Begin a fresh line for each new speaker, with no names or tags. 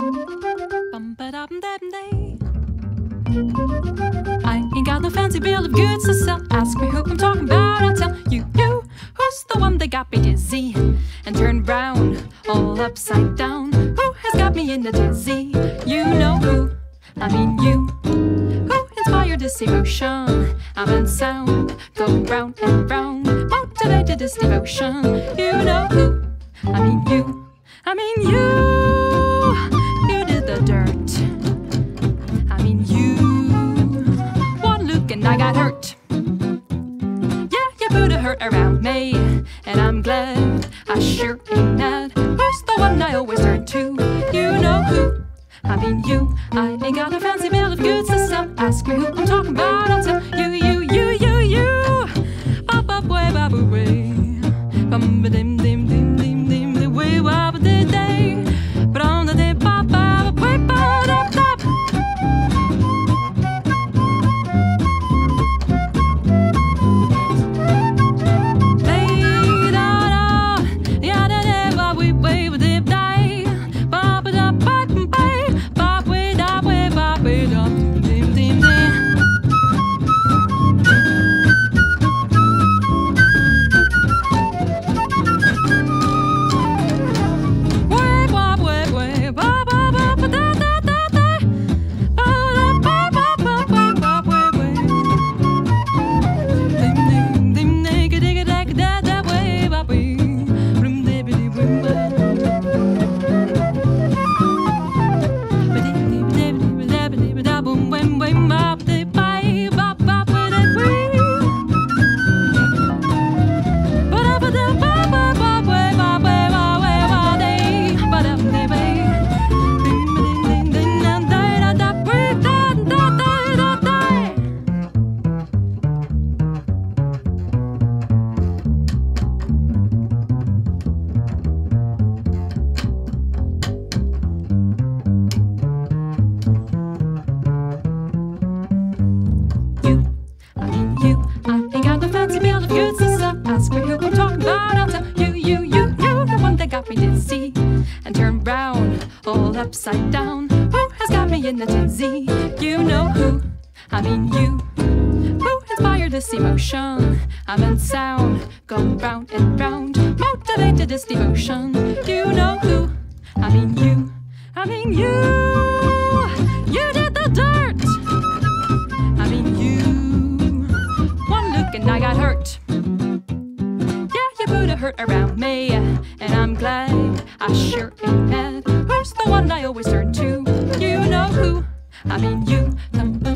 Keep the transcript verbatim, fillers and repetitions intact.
I ain't got no fancy bill of goods to sell. Ask me who I'm talking about, I'll tell you, you. Who's the one that got me dizzy and turned round, all upside down? Who has got me in a dizzy? You know who, I mean you. Who inspired this emotion? I'm in sound, go round and round, motivated this devotion. You know who, I mean you, I mean you. You did the dirt, I mean you. One look and I got hurt. Yeah, you put a hurt around me, and I'm glad I sure ain't mad. Who's the one I always turn to? You know who, I mean you. I ain't got a fancy bill of goods to sell. Ask me who I'm talking about, I'll tell you, you, you, you, you. Up, up, way, babu, way. Bum, ba, dim, dim, dim, dim, dim, dim, way, wa, ba, di, day. Brum, da, di, ba, ba, ba, way, ba, da, da. Lay, da, da, ya, da, da, ba, we, way, ba, di, day. Ba, ba, da, ba, bay, ba, way, da, way, ba, way, da, dim, dim, dim. Upside down, who has got me in a dizzy? You know who, I mean you. Who inspired this emotion? I'm in sound, going round and round, motivated this devotion. You know who, I mean you, I mean you. You did the dirt, I mean you. One look and I got hurt. Yeah, you put a hurt around me, and I'm glad I sure ain't mad. Who's the one I always turn to? You know who, I mean you.